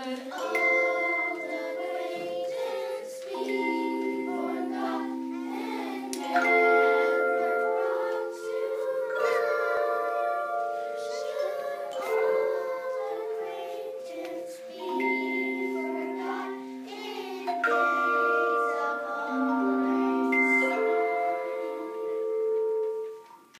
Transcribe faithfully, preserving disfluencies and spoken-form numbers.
Let old acquaintance be forgot and never brought to mind. Should old acquaintance be forgot and never